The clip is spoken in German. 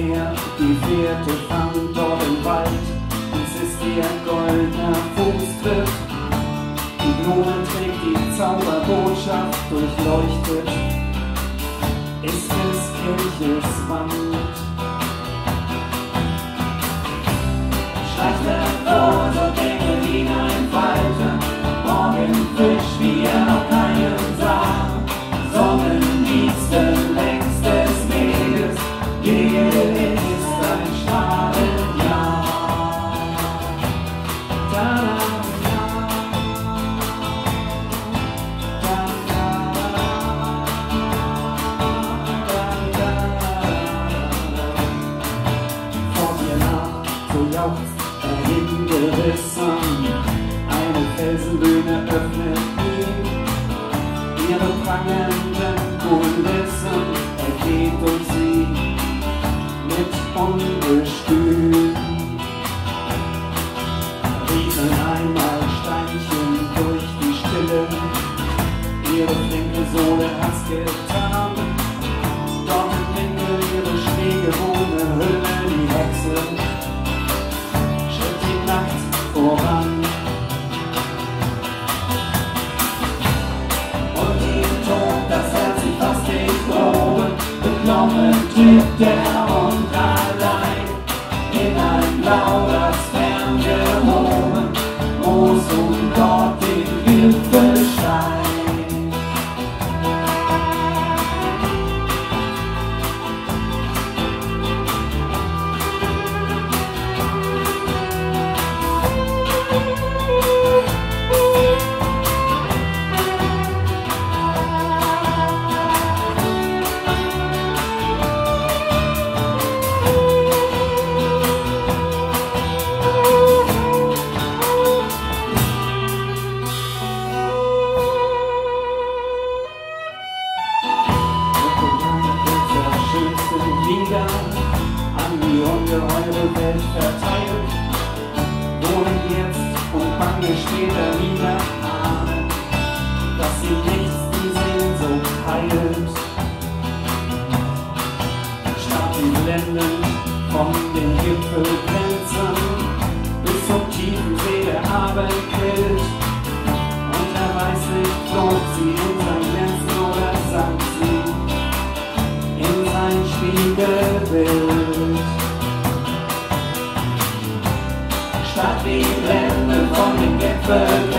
Meer, die Fährte fand dort im Wald. Es ist ihr goldener Fußtritt. Die Blume trägt die Zauberbotschaft, durchleuchtet ist des Kelches Wand. Schleicht hervor, so Dinge hineinfalten, morgen frisch, wie er noch keinen sah. Sonnenliebste längs des Weges, jede ist ein Strahlenjahr. Vor mir nach, so jauchzt er hingerissen, eine Felsenbühne öffnet ihn. Ihre prangenden Kulissen, er geht durch sie mit Ungestüm. Rieseln einmal Steinchen durch die Stille, ihre flinke Sohle hat's getan. Dort im Winkel ihre schneegewohnte Hülle, die Hexe schritt sie nackt voran. Beklommen tritt er und allein in ein Blau, das ferngehoben, Moos und dort den Gipfelstein. Lieder an die ungeheure Welt verteilt, wohnen jetzt und bange später wieder ahnen, dass sie nichts die Sehnsucht heilt. Staaten blenden von den Gipfelgrenzen bis zum tiefen See der Abend quillt, und er weiß nicht, flog sie in sein Glänzen oder sank sie ein Spiegelbild. Statt die Blende von den Gipfeln